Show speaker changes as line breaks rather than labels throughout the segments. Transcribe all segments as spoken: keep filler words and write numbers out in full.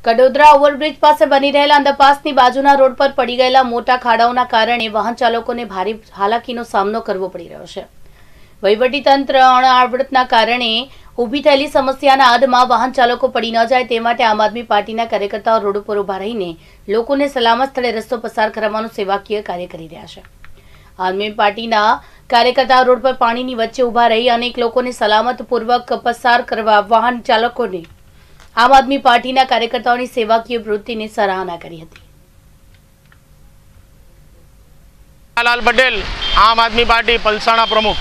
Kadodara overbridge પાસે બની રહેલા અંડરપાસની બાજુના રોડ પર પડી ગયેલા મોટા ખાડાઓના કારણે વાહન ચાલકોને ભારે હાલાકીનો સામનો કરવો પડી રહ્યો છે। વહીવટીતંત્ર અણઆવડતના કારણે ઊભી થયેલી સમસ્યાના આડમાં વાહન ચાલકો પડી ન જાય તે માટે આમ આદમી પાર્ટીના કાર્યકર્તાઓ રોડ ઉપર ઊભા રહીને લોકોને સલામત સ્થળે રસ્તો પસાર કરવાનું સેવાકીય કાર્ય કરી રહ્યા છે। આદમી પાર્ટીના કાર્યકર્તાઓ રોડ પર પાણીની વચ્ચે ઊભા રહી અનેક લોકોને સલામતપૂર્વક પસાર કરવા વાહન ચાલકોને आम आदमी पार्टी कार्यकर्ताओं की सेवाकीय प्रवृत्ति ने सराहना करी हती।
लाल पटेल आम आदमी पार्टी पलसाणा प्रमुख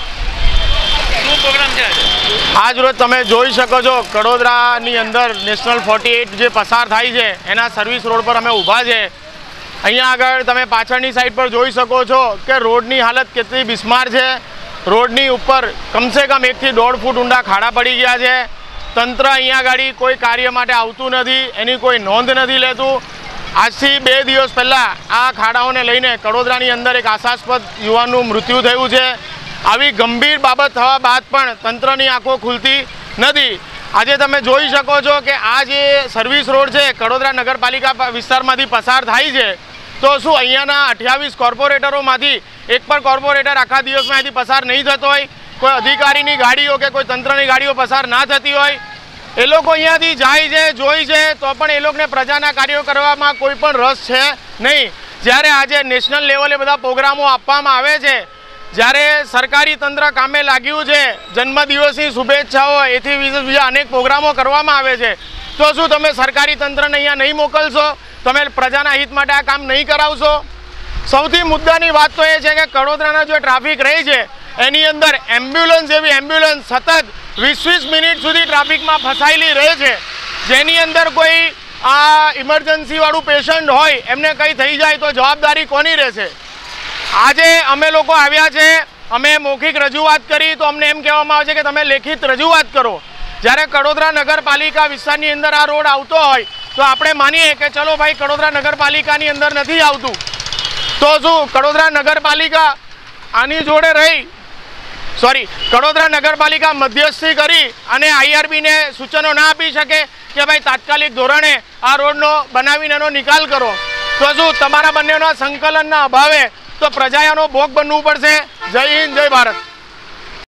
आज रोज तमे जोई शको छो कड़ोदरानी अंदर नेशनल फोर्टी एट जे पसार थाय छे एना सर्विस रोड पर अमे ऊभा छे। अहींया आगळ तमे पाछळनी साइड पर जोई शको छो के रोडनी हालत केटली बिस्मार छे। रोडनी उपर कम से कम एक थी दौड़ फूट ऊंडा खाड़ा पड़ी गया छे। तंत्र अहींया गाड़ी कोई कार्य माटे आवतुं नथी, एनी कोई नोंध नथी लेतुं। आजथी बे दिवस पहला आ खाड़ाओने लईने कड़ोदरानी अंदर एक आशास्पद युवाननुं मृत्यु थयुं छे। आवी गंभीर बाबत थवा बाद पण तंत्रनी आंखो खुलती नथी। आजे तमे जोई शको छो के आ जे सर्विस रोड छे कड़ोदरा नगरपालिका विस्तारमांथी पसार थाय छे तो शुं अहींयाना अठावीस कोर्पोरेटरोमांथी एक पण कोर्पोरेटर आखा दिवसमां अहींथी पसार नहीं थतो होय, कोई अधिकारी गाड़ीओ के कोई तंत्रनी गाड़ीओ पसार ना थती होय। ए लोको अहींयाथी जाय छे जोई छे तो पण ए लोकोने प्रजाना कार्यो करवामां कोई पण रस छे नहीं। ज्यारे आजे नेशनल लेवले बधा प्रोग्रामो आपवामां आवे छे, ज्यारे सरकारी तंत्र कामे लाग्युं छे, जन्मदिवसनी शुभेच्छाओ एथी बीजा अनेक प्रोग्रामो करवामां आवे छे तो शुं तमे सरकारी तंत्रने अहींया नहीं मोकलशो? तमे प्रजाना हित माटे आ काम नहीं करावशो? सौथी मुद्दानी वात तो ए छे के कड़ोदराना जो ट्राफिक रही छे एनी अंदर एम्ब्युलन्स जेवी एम्ब्युलन्स सतत वीस वीस मिनिट सुधी ट्राफिक में फसायेली रहे छे, जेनी अंदर कोई आ इमरजन्सी वाळुं पेशंट होय एमने कई थई जाय तो जवाबदारी कोनी रहेशे? आजे अमे लोको आव्या छे, अमे मौखिक रजूआत करी तो अमने एम कहेवामां आवे छे के तमे लेखित रजूआत करो। ज्यारे कड़ोदरा नगरपालिका विस्तारनी अंदर आ रोड आवतो होय तो आपणे मानीए के चलो भाई कड़ोदरा नगरपालिकानी अंदर नथी आवतुं तो शुं कड़ोदरा नगरपालिका आनी जोड़े रही सॉरी कड़ोदरा नगरपालिका मध्यस्थी करी अने आईआरबी ने सूचनो ना आपी शके कि भाई तात्कालिक धोरणे आ रोडनो बनावीने एनो निकाल करो? तो शुं तमारा बंनेना संकलनना अभावे तो प्रजाएनो भोग बनवू पड़शे। जय हिंद, जय भारत।